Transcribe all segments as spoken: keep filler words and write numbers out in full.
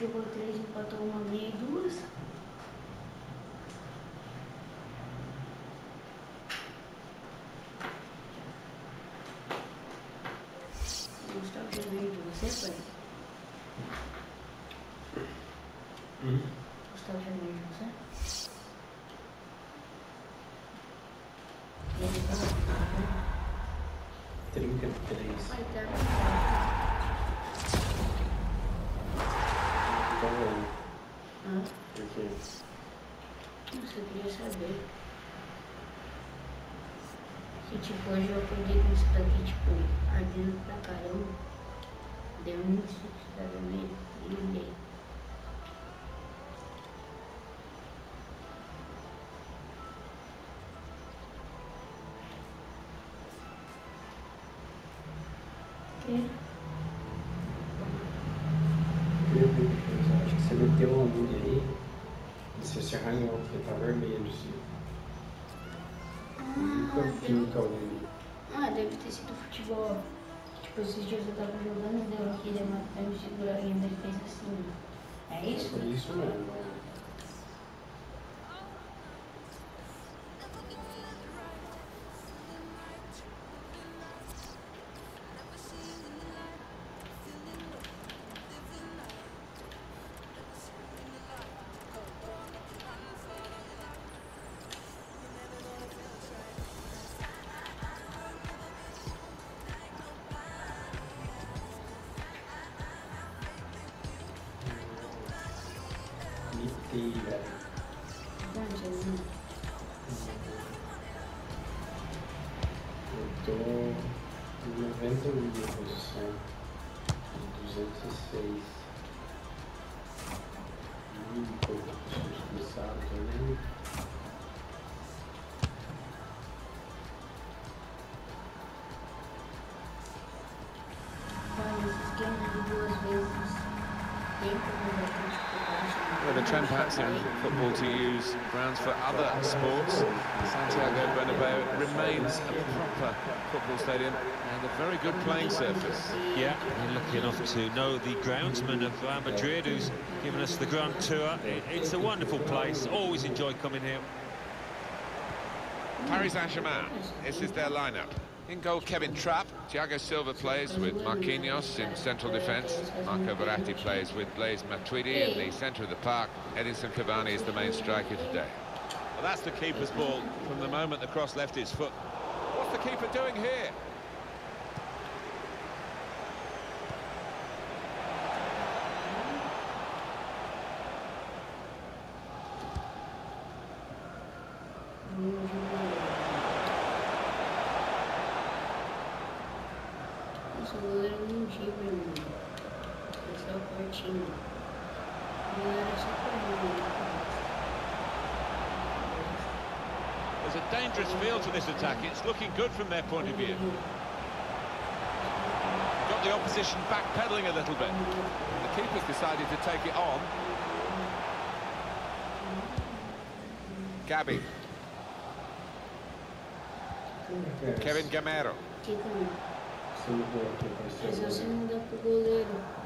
jogou três, empatou uma, ganhei duas. Gustavo já ganhou de você, pai? Hum? Gustavo já ganhou de você? trinta e três. Vai dar. Tá vendo? Hã? Por quê? Eu só queria saber. Que tipo, hoje eu acordei com isso daqui, tipo, ardendo pra caramba. Deu muito susto no meio e liguei. Que? Queria ver depois, eu acho que você meteu a unha aí e você se arranhou, porque tá vermelho, assim. Nunca finca a unha. Ah, deve ter sido futebol. Tipo, esses dias eu tava jogando, deu aqui, deu uma pra me segurar e ainda fez assim. É isso? É isso mesmo. É. Inteira. Eu tô em noventa e um na posição de duzentos e seis. Hum, pouco começaram também. With a trend perhaps in football to use grounds for other sports, Santiago Bernabeu remains a proper football stadium and a very good playing surface. Yeah, we're lucky enough to know the groundsman of Real Madrid who's given us the Grand Tour. It, it's a wonderful place, always enjoy coming here. Paris Saint-Germain, this is their lineup. In goal, Kevin Trapp. Thiago Silva plays with Marquinhos in central defence. Marco Verratti plays with Blaise Matuidi in the centre of the park. Edinson Cavani is the main striker today. Well, that's the keeper's ball from the moment the cross left his foot. What's the keeper doing here? Esse goleiro não diva, irmão. Esse é o Portinho. O goleiro é só pra There's a dangerous feel to this attack. It's looking good from their point of view. Got the opposition backpedaling a little bit. The keeper's decided to take it on. Gabi. Kevin Gamero. Que caminho? Você mudou aqui para ser Mas você goleiro. muda pro goleiro.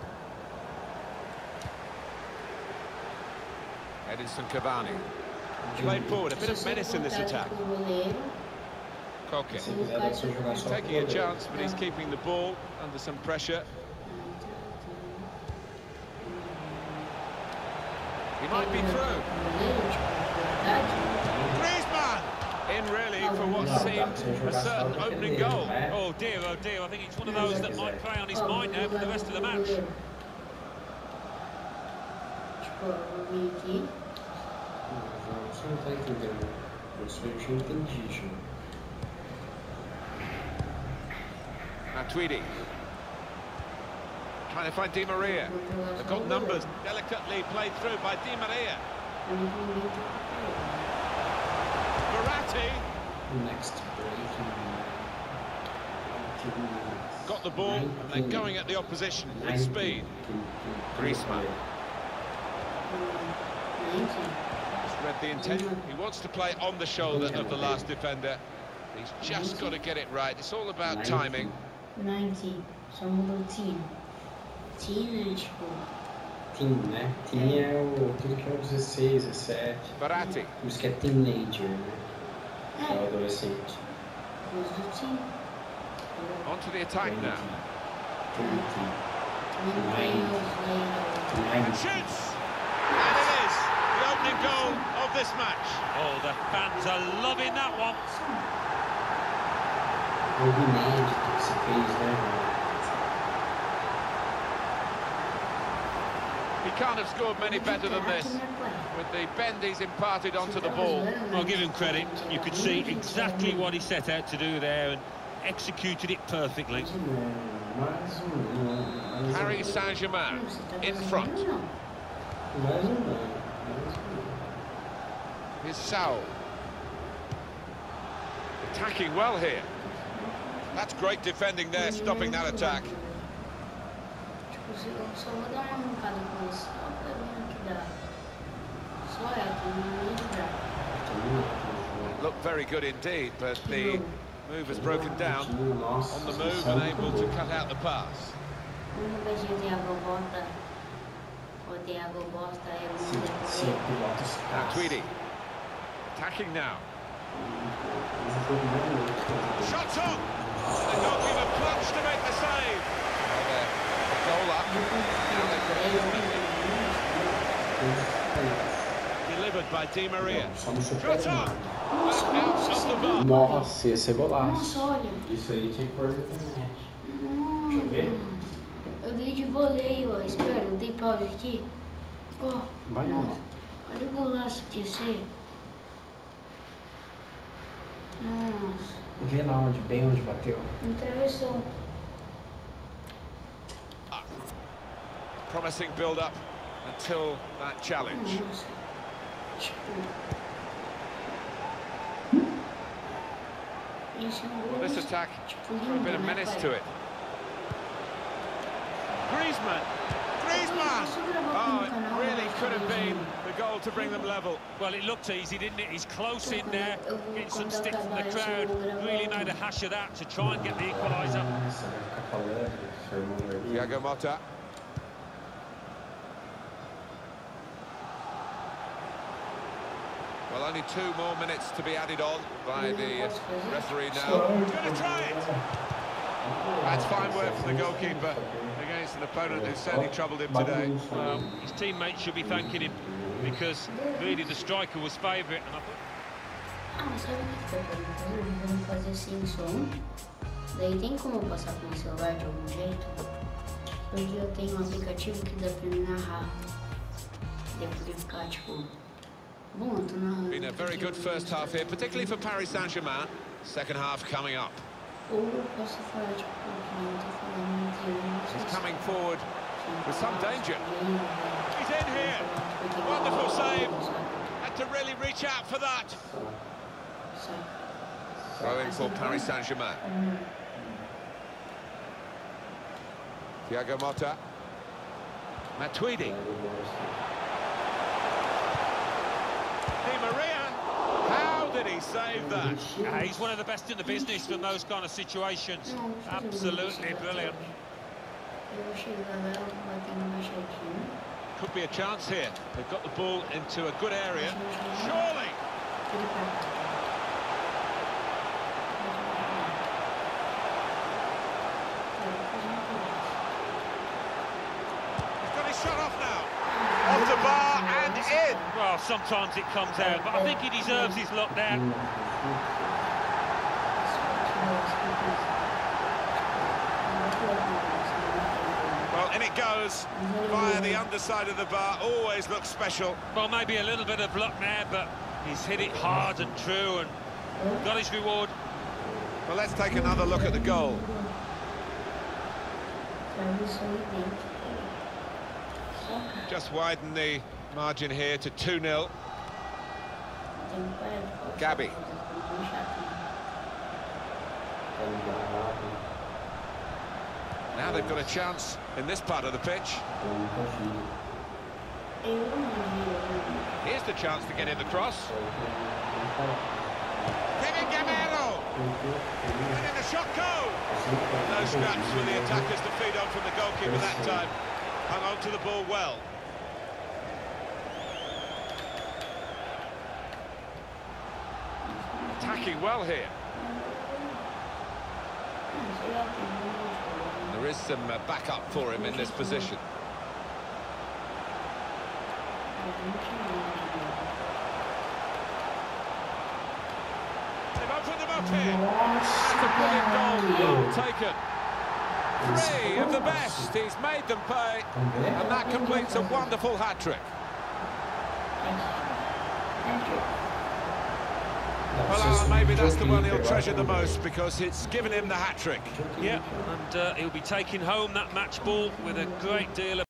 Edinson Cavani. Played forward, a bit of Se menace in this attack. pro goleiro, Koke. Se quiser, dá pra você jogar He's só taking a pro goleiro. chance, but he's keeping the ball under some pressure. He might be through. goleiro, tipo, verdade. Griezmann! In really for what seemed a certain opening goal. Oh dear, oh dear, I think it's one of those that might play on his mind now for the rest of the match. Tipo, eu vim aqui. Não, você não tá entendendo. Eu sou eu já entendi, já. Matuidi. Trying to find Di Maria. They've got numbers delicately played through by Di Maria. Verratti Next break. got the ball and they're going at the opposition with speed. Griezmann. Just read the intent. He wants to play on the shoulder of the last defender. He's just got to get it right. It's all about timing. ninety. Só mudou o time. Time, tipo, teen, né? Teen é o, tudo que é o dezesseis, dezessete. Verratti. Por isso que é teenager, né? É o adolescente. Os do time. On to the attack now. twenty. Não tem os And leigos. shoots! And it is the opening goal of this match. Oh, the fans are loving that one. Jogo inédito que você fez, né? He can't have scored many better than this, with the bend he's imparted onto the ball. I'll give him credit. You could see exactly what he set out to do there and executed it perfectly. Mais um, mais um, mais um. Paris Saint-Germain in front. Mais um, mais um. Here's Saul. Attacking well here. That's great defending there, stopping that attack. Tipo, eu só vou dar uma arrancada com isso, só pra ver o que dá. Só é, que não dá. It looked very good indeed, but the move has broken down. On the move and able to cut out the pass. Uma vez o Thiago bota, o Thiago bota, é muito Now Tweedy. Attacking now. Shots on! The goalkeeper plunged to make the save. Well, they're a goal up. Now they've Delivered by Di Maria. Só no Shot Super on! out of the bar. Nossa, esse é golaço. Nossa, olha. Isso aí tinha que pôr na internet. Deixa eu ver. Eu dei de voleio, ó. Espera, eu dei pause aqui. Ó, Vai, não. olha o golaço que ser. Nossa, Vê lá onde, bem onde bateu. atravessou. Promising build-up until that challenge. Nossa. Tipo. Isso é um Well, gol. this attack Tipo, threw a bit of lindo, né, menace pai? to it. Griezmann! Griezmann! Oh, it really could have been the goal to bring them level. Well, it looked easy, didn't it? He's close in there, getting some stick from the crowd. Really made a hash of that to try and get the equaliser. Nossa, vai ficar falando, seu irmão ali. Thiago Motta. Well, only two more minutes to be added on by the referee now. He's going to try it! That's fine work from the goalkeeper against an opponent who's certainly troubled him today. Well, his teammates should be thanking him because really the striker was favourite. And I thought, Ah, mas sabe o que foi perguntando? Vamos fazer assim som. Daí tem como passar com o celular de algum jeito? Hoje eu tenho um aplicativo que dá pra me narrar. Deu pra ficar tipo. Bom, eu tô narrando. Been a very good first half here, particularly for Paris Saint-Germain. Second half coming up. Ou eu posso falar tipo, que nem eu tô falando entre eu não sei He's se- coming forward with some danger. He's in here! Wonderful save! Had to really reach out for that. Going for Paris Saint-Germain. Thiago Motta. Matuidi. Di Maria! How did he save that? ah, he's one of the best in the business from those kind of situations. Absolutely brilliant. Eu vou chegar lá, eu vou bater no machadinho. Could be a chance here. They've got the ball into a good area. Surely! Ele vai. He's got his shot off now. Off the bar and in. Well, sometimes it comes out, but I think he deserves his luck there. Well, in it goes via the underside of the bar. Always looks special. Well, maybe a little bit of luck there, but he's hit it hard and true and got his reward. Well, let's take another look at the goal. Just widen the margin here to two nil. Gabby. Now they've got a chance in this part of the pitch. Here's the chance to get in the cross. Kevin Gamero! And in the shot goal! No scraps for the attackers to feed on from the goalkeeper that time. Hung on to the ball well. attacking well here. There is some uh, backup for him in this position. They've opened them up here. That's a brilliant goal. Well taken. Three of the best. He's made them pay. And that completes a wonderful hat-trick. Well, Alan, maybe that's the one he'll treasure the most because it's given him the hat-trick. Yeah, and uh, he'll be taking home that match ball with a great deal of